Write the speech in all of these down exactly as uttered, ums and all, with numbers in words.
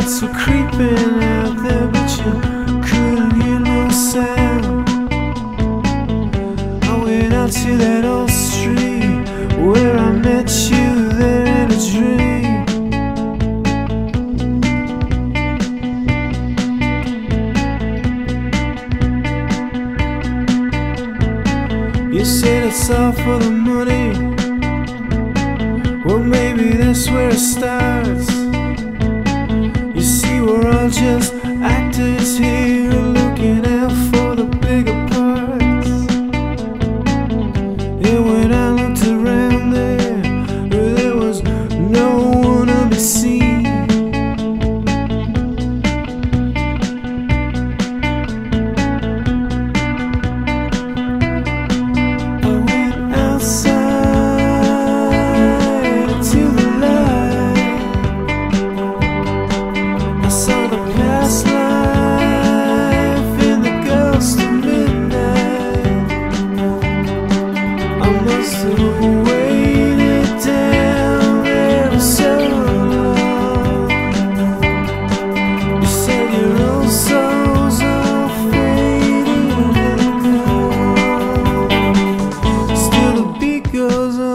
lights were creeping out there, but you couldn't hear no sound. I went out to that old street where I met you there in a dream. You said it's all for the money. Well, maybe that's where it starts. You see, we're all just actors here, looking out for the bigger parts. And when I looked around there, there was no one to be seen. I went outside to the light. I saw the past life in the ghost of midnight. I must have waited down there so long. You said your old soul's all faded and gone. Still the beat goes on.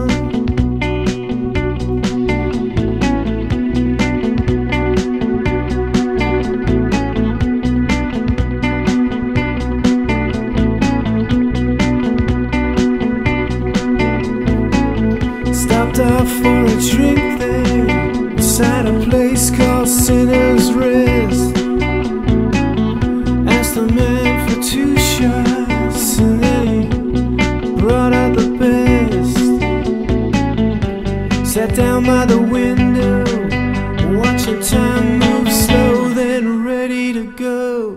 Stopped off for a drink there inside a place called Sinner's Rest. Asked the man for two shots and then he brought out the best. Sat down by the window, watching time move slow, then ready to go.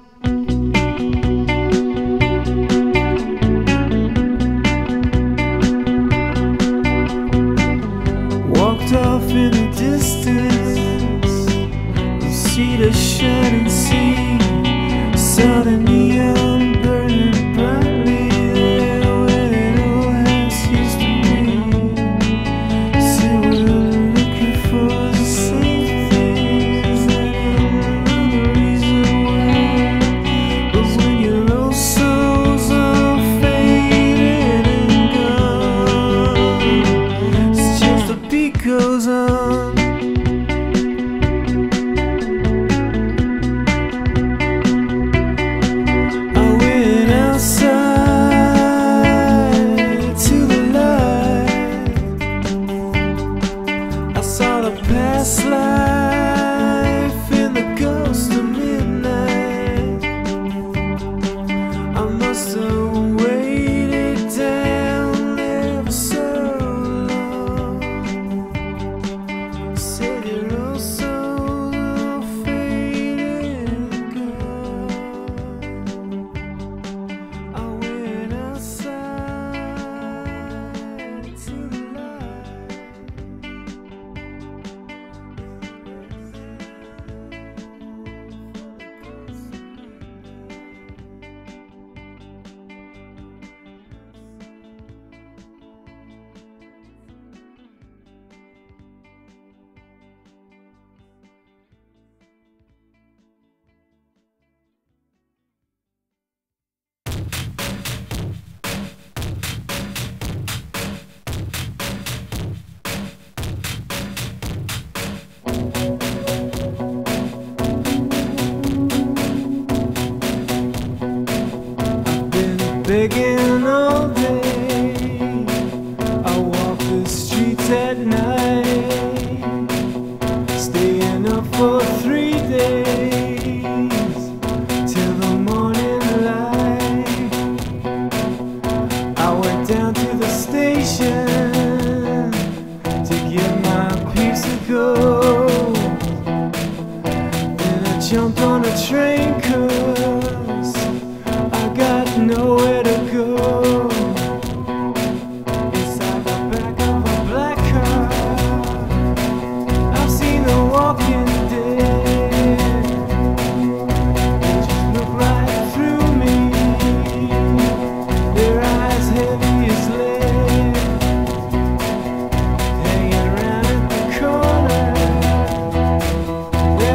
Walked off in the distance, you see the shining sea. Saw the neon burning brightly there where that old house used to be. Said we're looking for the same things, and another reason why. But when your old soul's all faded and gone, it's just the beat goes on. I went outside to the light. I saw the past life in the ghost of midnight. I must have waited down there for so long. Said your old soul all faded and gone. I went outside to the light. Begging all day, I walk the streets at night, staying up for three days till the morning light. I went down to the station to get my piece of gold. Then I jumped on a train 'cause I got nowhere to go. Inside the back of a black car, I've seen The Walking Dead. They just look right through me, their eyes heavy as lead, hanging around at the corner.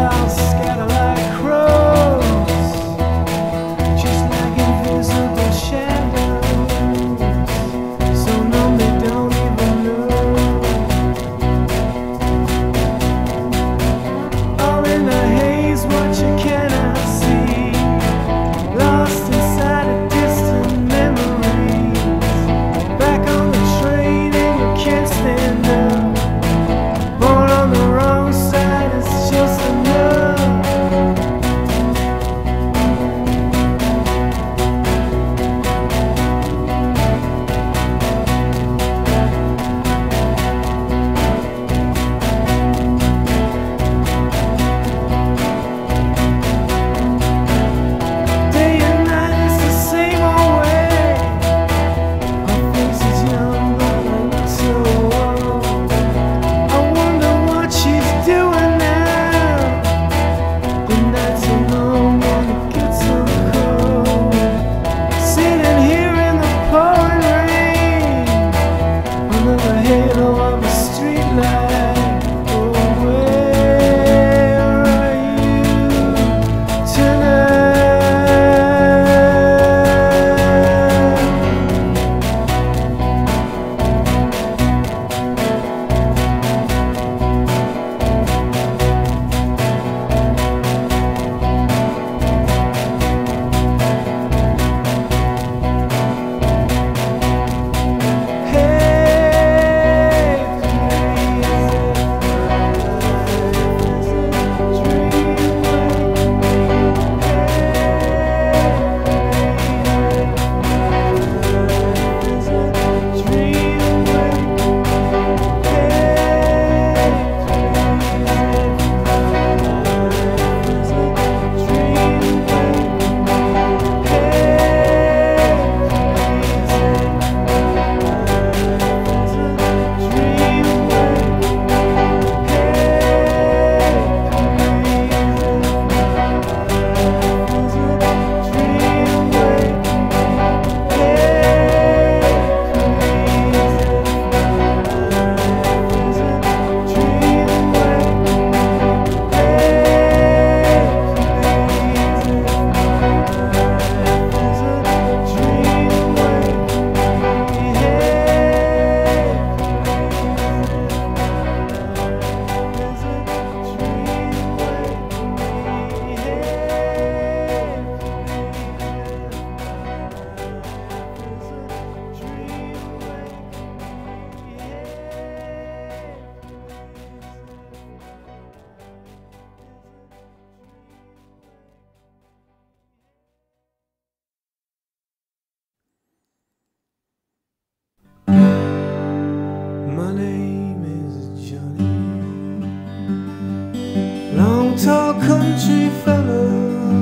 tall country fellow,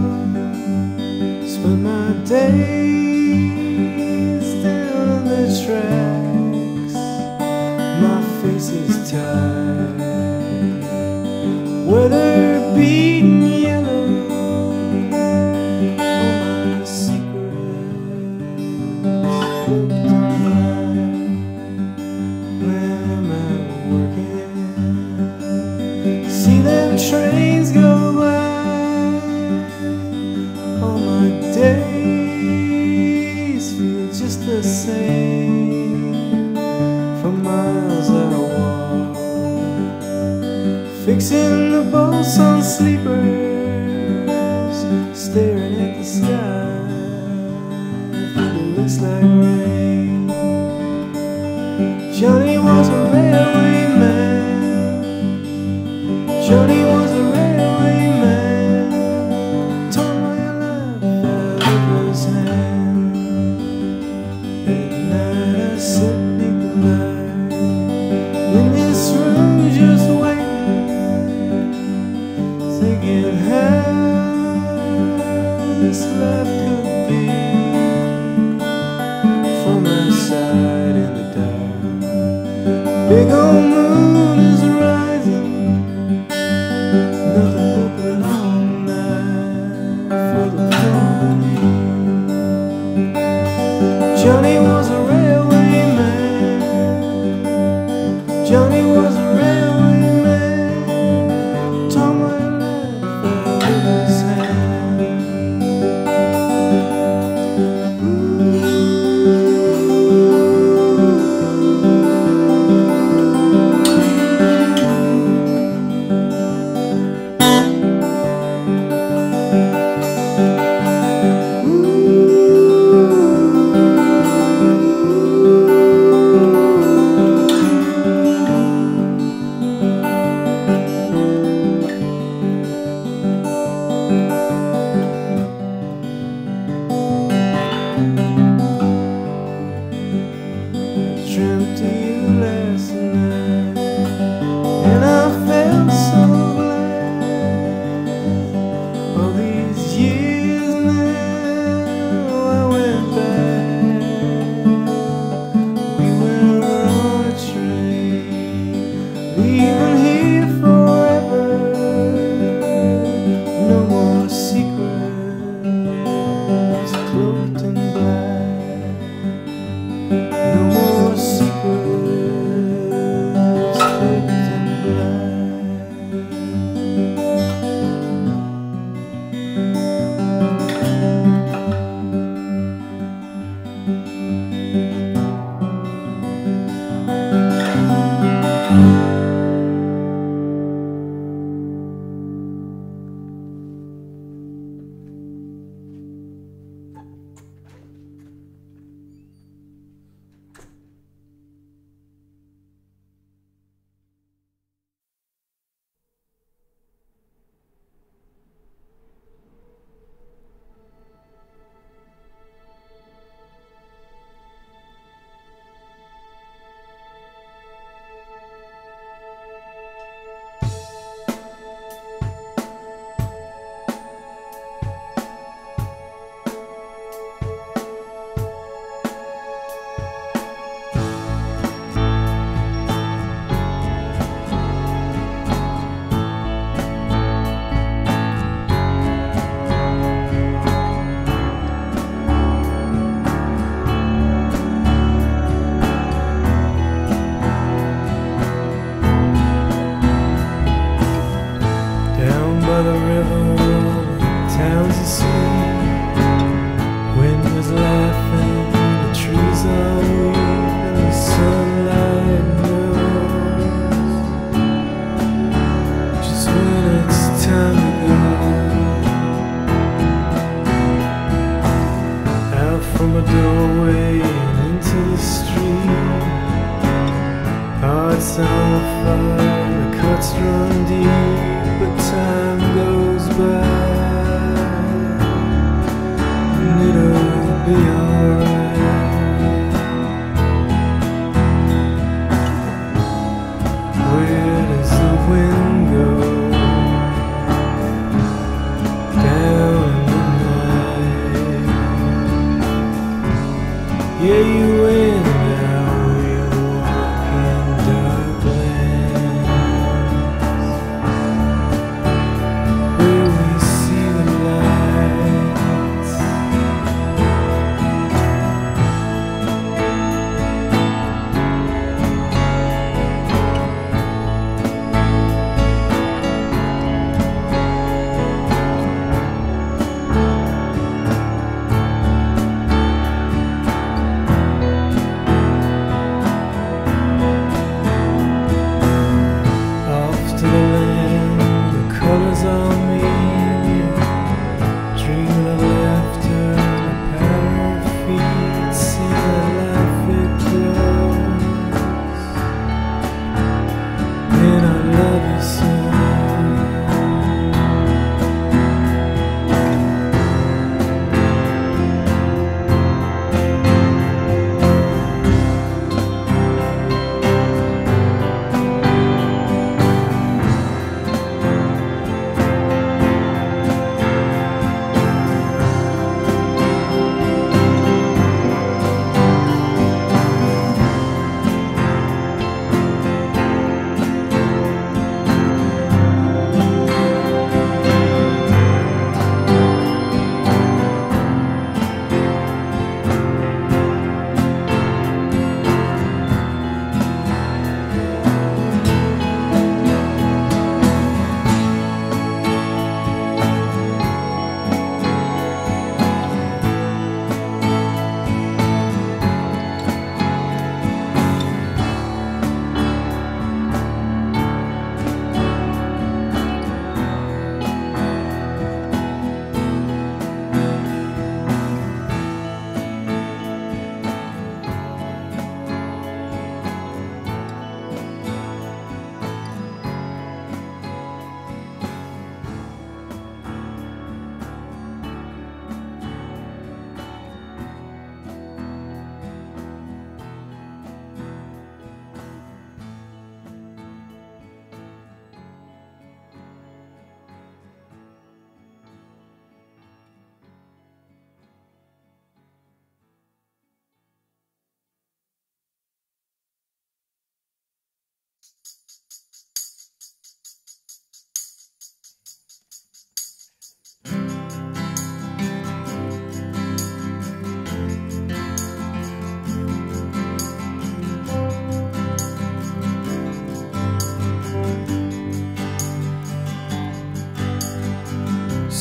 spend my days down on the tracks. My face is tired, weather beaten yellow. All my secrets float on fire when I'm out working. See them trains go by, all my days feel just the same. For miles I walk, fixing the bolts on sleepers, staring at the sky. It looks like rain. Johnny was a railway man. Johnny was a railway man. Torn my life out of his hand. At night I sit beneath the light in this room, just waiting, thinking how this life could be. From my side in the dark, big old moon is rising. Nothing but a long night for the company. Johnny was a railway man. Johnny was a railway man. Tore my life out of his hand. Ooh.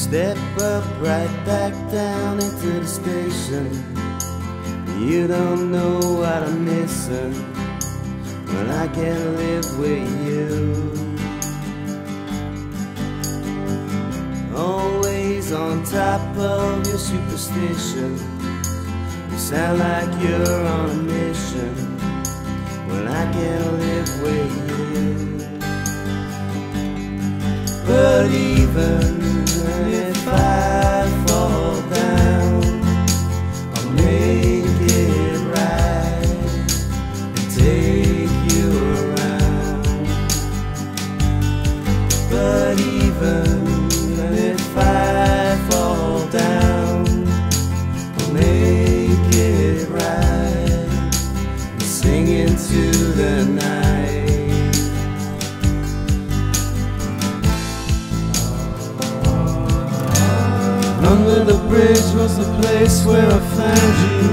Step up right back down into the station. You don't know what I'm missing when I can't live with you. Always on top of your superstition. You sound like you're on a mission when I can't live with you. But even if I fall down, I'll make it right and take you around. But even if I fall down, I'll make it right and sing into the night. Under the bridge was the place where I found you,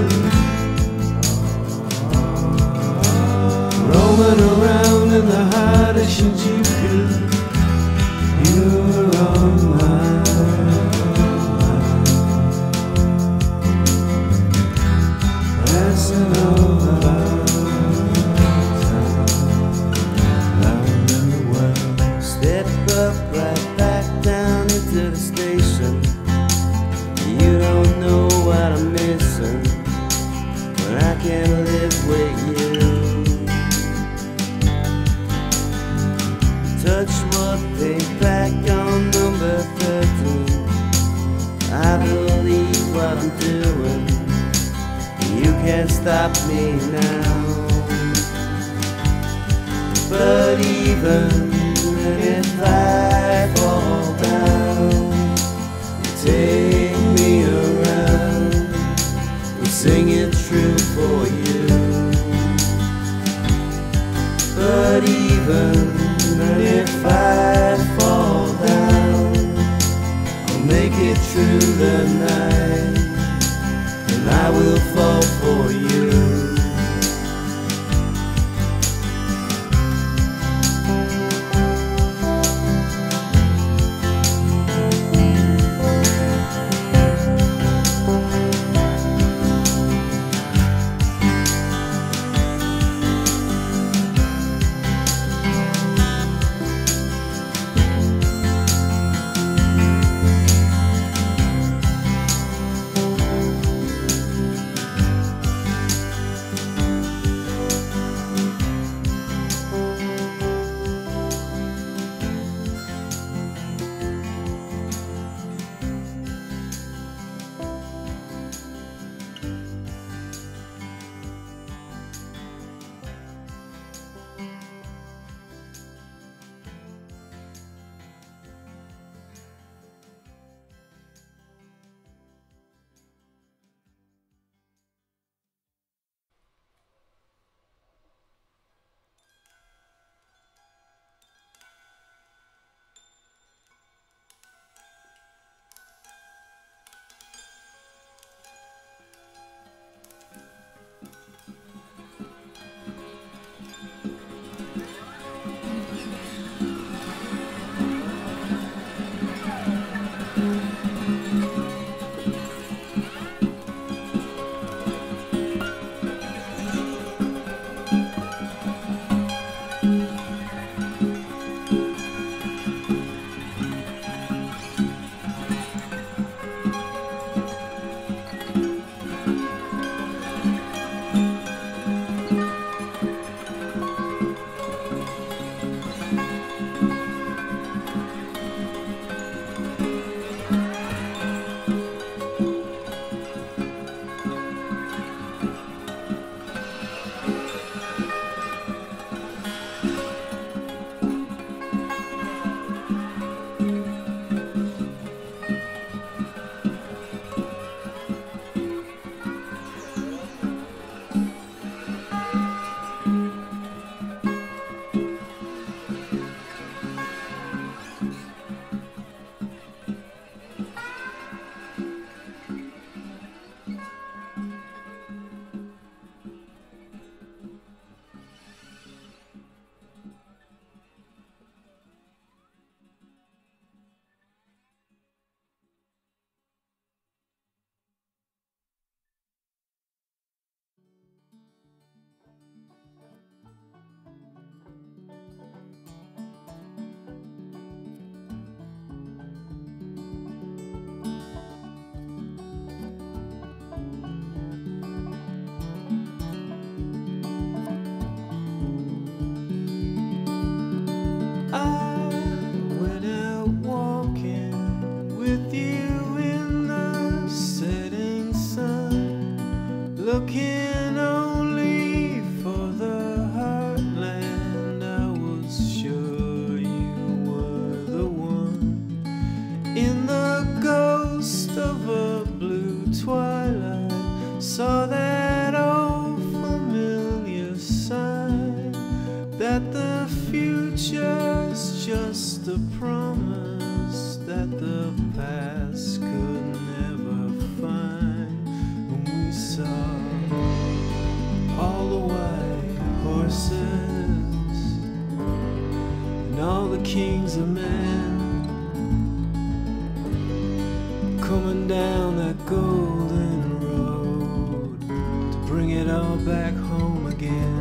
roaming around in the hot Shinjuku. You were on my mind, passing over around the world. Step up right back down into the station. You don't know what I'm missing when I can't live with you. Touch what paint back on number thirteen. I believe what I'm doing. You can't stop me now. But even if I fall down, you take me around and sing it true for you. But even if I fall down, I'll make it through the night, and I will fall for you. just a promise that the past could never find. When we saw all the white horses and all the kings of men coming down that golden road to bring it all back home again.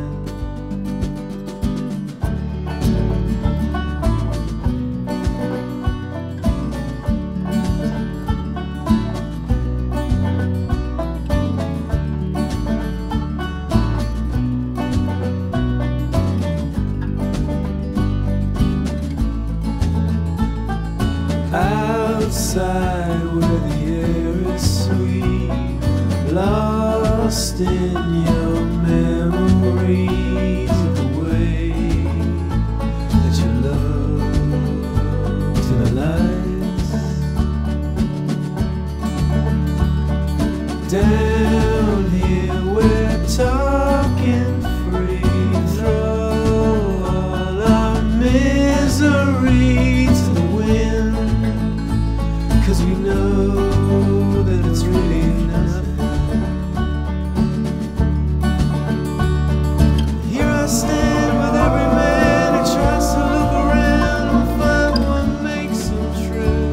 Outside where the air is sweet, lost in your memories of the way that you loved in the lights. Down here we're talking free, throw all our misery to the wind, 'cause we know that it's really nothing. Here I stand with every man who tries to look around and find what makes them true.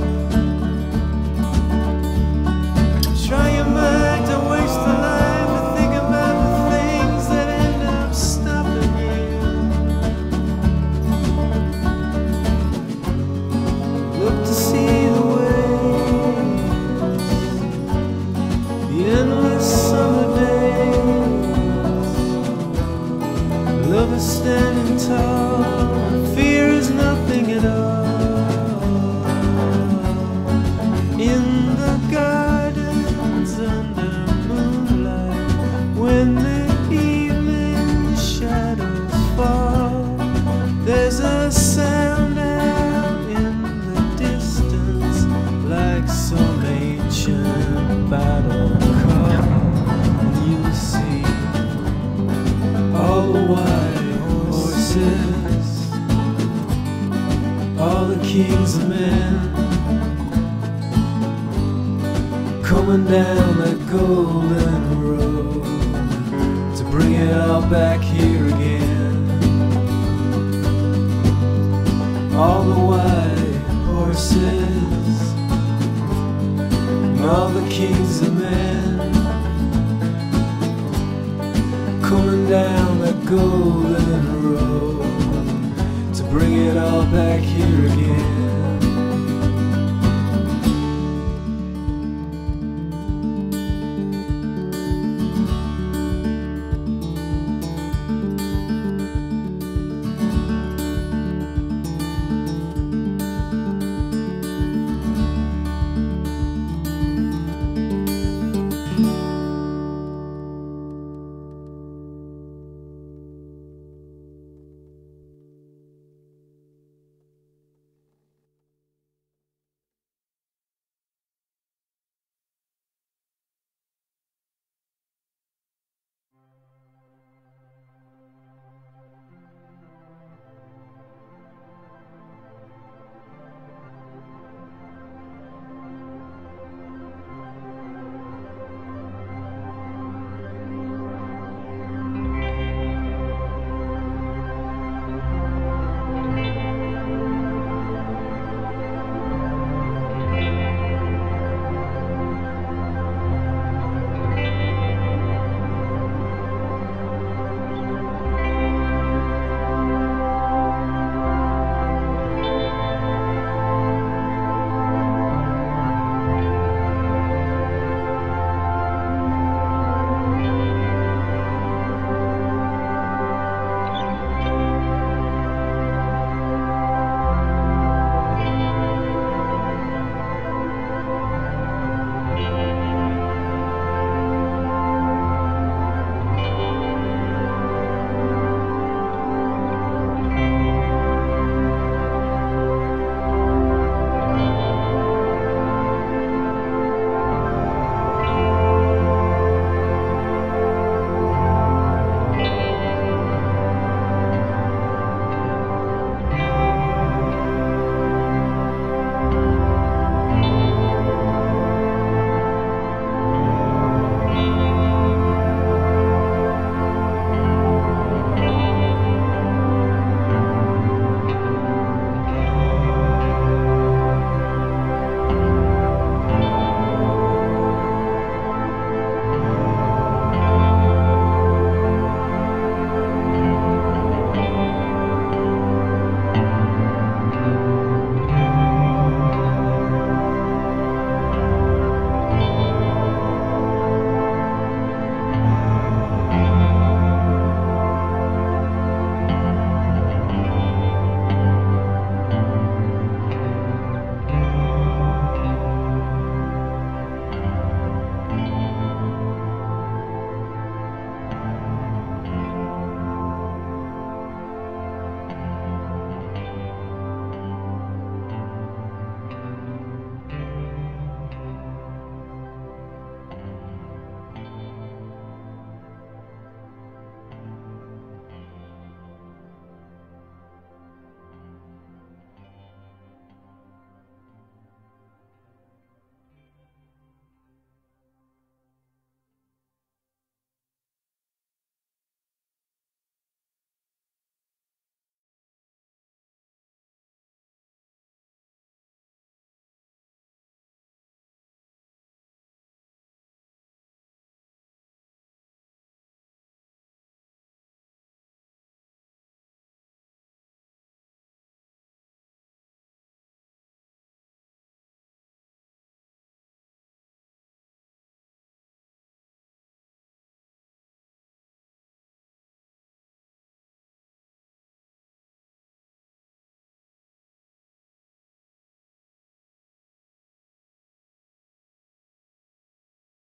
Try your mind to waste the life to think about the things that end up stopping you. Look to see the way endless summer days. Love is standing tall, fear is nothing at all. In the gardens under moonlight, when the evening shadows fall, there's a sound out in the distance like some ancient battle. All the white horses, all the kings of men coming down that golden road to bring it all back here again. All the white horses and all the kings of men coming down that golden road to bring it all back here again.